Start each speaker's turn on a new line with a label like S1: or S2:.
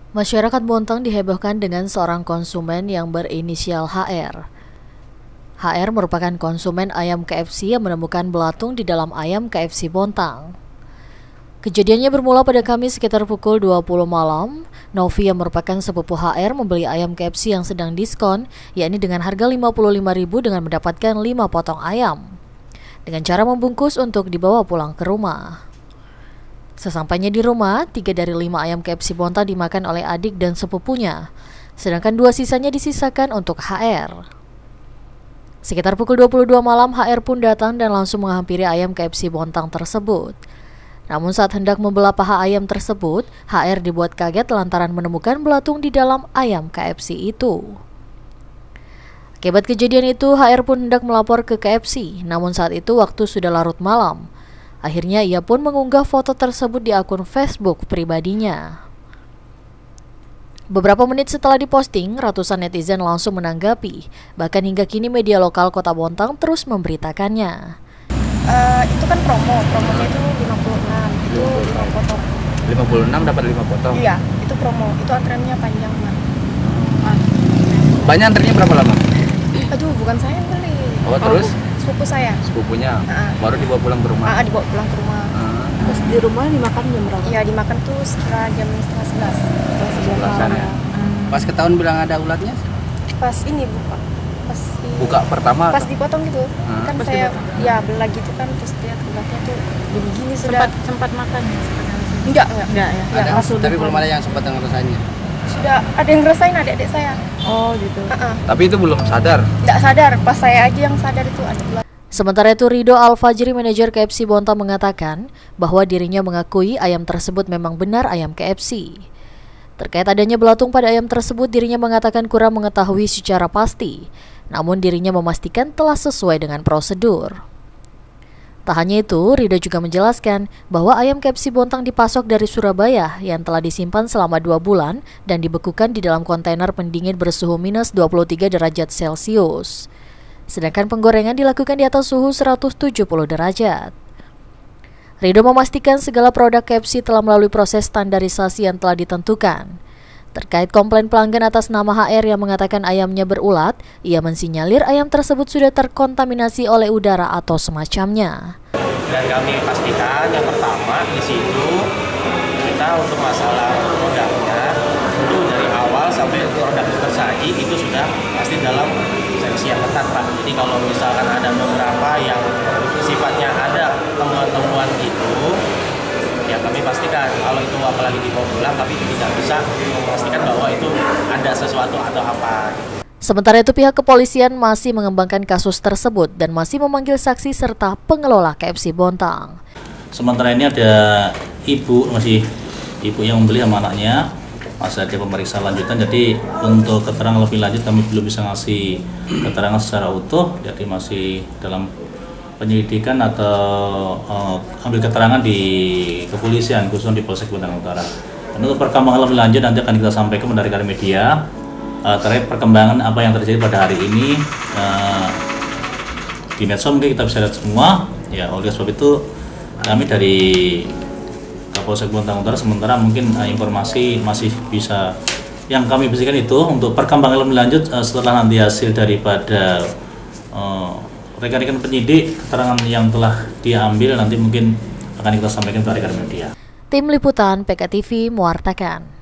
S1: Masyarakat Bontang dihebohkan dengan seorang konsumen yang berinisial HR. HR merupakan konsumen ayam KFC yang menemukan belatung di dalam ayam KFC Bontang. Kejadiannya bermula pada Kamis sekitar pukul 20 malam. Novi yang merupakan sepupu HR membeli ayam KFC yang sedang diskon, yakni dengan harga Rp55.000 dengan mendapatkan 5 potong ayam, dengan cara membungkus untuk dibawa pulang ke rumah. Sesampainya di rumah, 3 dari 5 ayam KFC Bontang dimakan oleh adik dan sepupunya, sedangkan 2 sisanya disisakan untuk HR. Sekitar pukul 22 malam, HR pun datang dan langsung menghampiri ayam KFC Bontang tersebut. Namun saat hendak membelah paha ayam tersebut, HR dibuat kaget lantaran menemukan belatung di dalam ayam KFC itu. Akibat kejadian itu, HR pun hendak melapor ke KFC, namun saat itu waktu sudah larut malam. Akhirnya ia pun mengunggah foto tersebut di akun Facebook pribadinya. Beberapa menit setelah diposting, ratusan netizen langsung menanggapi. Bahkan hingga kini media lokal Kota Bontang terus memberitakannya.
S2: Itu kan promonya itu 56, itu 5 potong.
S3: 56 dapat 5 potong?
S2: Iya, itu promo, itu antreannya panjang banget.
S3: Banyak antrenya berapa lama?
S2: Aduh, bukan saya yang beli.
S3: Oh, terus?
S2: Sepupu saya.
S3: Sepupunya? Baru dibawa pulang ke rumah?
S2: Dibawa pulang ke rumah.
S4: Terus di rumah dimakan jam berapa?
S2: Iya, dimakan tuh sekitar jam setengah 11.
S3: Sebelasan ya? Pas ketahuan bilang ada ulatnya?
S2: Pas ini
S3: Buka pertama?
S2: Pas dipotong gitu. Kan
S4: Pas
S2: saya
S4: dipotong.
S2: ya beli lagi tuh kan, terus lihat ulatnya tuh gini sudah.
S4: Sempat makan ya?
S2: Enggak
S4: ya.
S2: Ya,
S3: Ada,
S2: langsung
S3: tapi belum ada yang sempat ngerasainnya?
S2: sudah ada yang ngerasain, adik-adik saya.
S4: Oh gitu.
S3: Tapi itu belum sadar?
S2: Nggak sadar, pas saya aja yang sadar itu ada ulat.
S1: Sementara itu, Ridho Al-Fajri, manajer KFC Bontang, mengatakan bahwa dirinya mengakui ayam tersebut memang benar ayam KFC. Terkait adanya belatung pada ayam tersebut, dirinya mengatakan kurang mengetahui secara pasti, namun dirinya memastikan telah sesuai dengan prosedur. Tak hanya itu, Ridho juga menjelaskan bahwa ayam KFC Bontang dipasok dari Surabaya yang telah disimpan selama 2 bulan dan dibekukan di dalam kontainer pendingin bersuhu minus 23 derajat Celcius. Sedangkan penggorengan dilakukan di atas suhu 170 derajat. Ridho memastikan segala produk KFC telah melalui proses standarisasi yang telah ditentukan. Terkait komplain pelanggan atas nama HR yang mengatakan ayamnya berulat, ia mensinyalir ayam tersebut sudah terkontaminasi oleh udara atau semacamnya.
S5: Dan kami pastikan yang pertama di situ kita untuk masalah produknya itu dari awal sampai produk tersaji itu sudah pasti dalam seleksi yang ketat, Pak. Jadi kalau misalkan ada beberapa yang sifatnya ada temuan-temuan itu, ya kami pastikan kalau itu apalagi dibawa pulang, kami tidak bisa memastikan bahwa itu ada sesuatu atau apa.
S1: Sementara itu, pihak kepolisian masih mengembangkan kasus tersebut dan masih memanggil saksi serta pengelola KFC Bontang.
S6: Sementara ini ada ibu yang membeli sama anaknya, masih ada pemeriksaan lanjutan. Jadi untuk keterangan lebih lanjut kami belum bisa ngasih keterangan secara utuh, jadi masih dalam penyelidikan atau ambil keterangan di kepolisian, khususnya di Polsek Bontang Utara. Dan untuk perkembangan lebih lanjut nanti akan kita sampaikan dari media terkait perkembangan apa yang terjadi pada hari ini di medsos. Mungkin kita bisa lihat semua. Ya, oleh sebab itu kami dari Kapolsek Bontang Utara sementara mungkin informasi masih bisa yang kami berikan itu untuk perkembangan lebih lanjut setelah nanti hasil daripada rekan-rekan penyidik, keterangan yang telah diambil nanti mungkin akan kita sampaikan ke rekan media.
S1: Tim Liputan PKTV mewartakan.